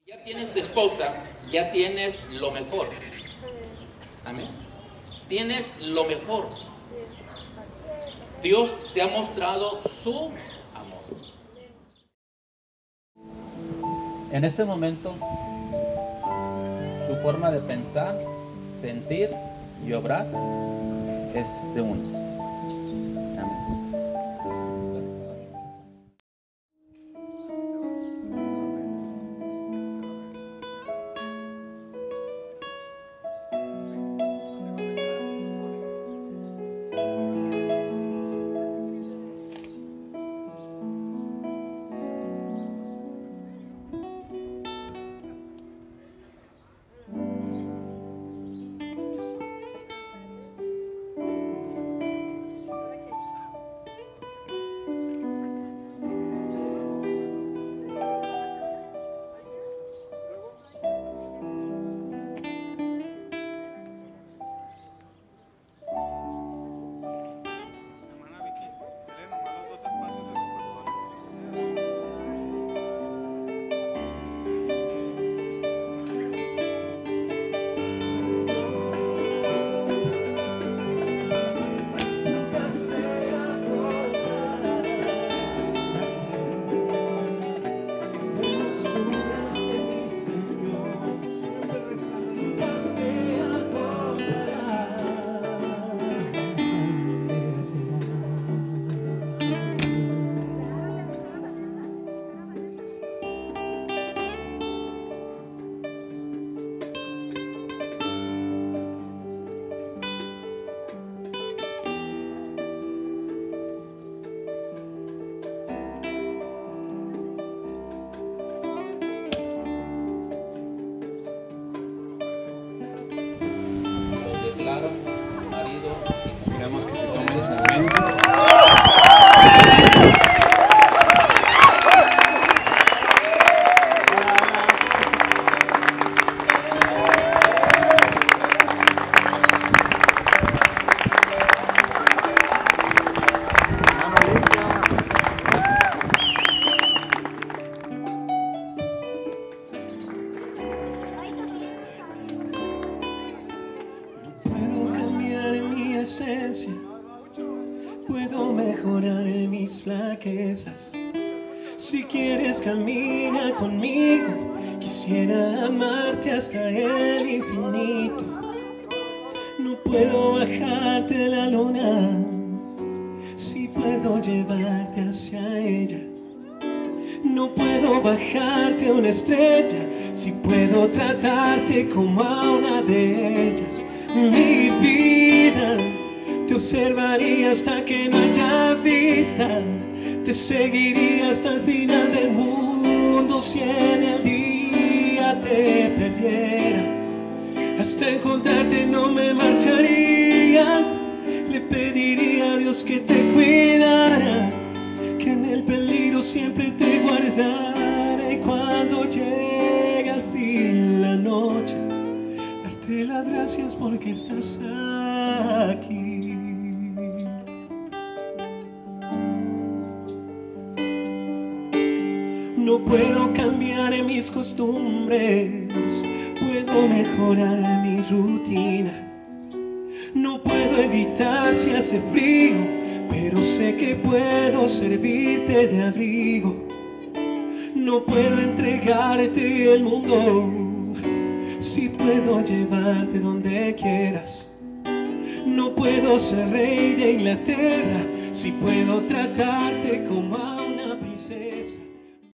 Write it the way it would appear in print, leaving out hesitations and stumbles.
Ya tienes de esposa, ya tienes lo mejor. Amén. Tienes lo mejor. Dios te ha mostrado su amor. En este momento, su forma de pensar, sentir y obrar es de uno. Amén. Marido, esperamos que se tome ese momento. Esencia, puedo mejorar en mis flaquezas. Si quieres camina conmigo, quisiera amarte hasta el infinito. No puedo bajarte la luna, si puedo llevarte hacia ella. No puedo bajarte una estrella, si puedo tratarte como a una de ellas. Mi vida te observaría hasta que no haya vista, te seguiría hasta el final del mundo. Si en el día te perdiera, hasta encontrarte no me marcharía. Le pediría a Dios que te cuidara, que en el peligro siempre te guardara. Y cuando llegue al fin la noche, darte las gracias porque estás aquí. No puedo cambiar en mis costumbres, puedo mejorar en mi rutina. No puedo evitar si hace frío, pero sé que puedo servirte de abrigo. No puedo entregarte el mundo, si puedo llevarte donde quieras. No puedo ser rey de Inglaterra, si puedo tratarte como a una princesa.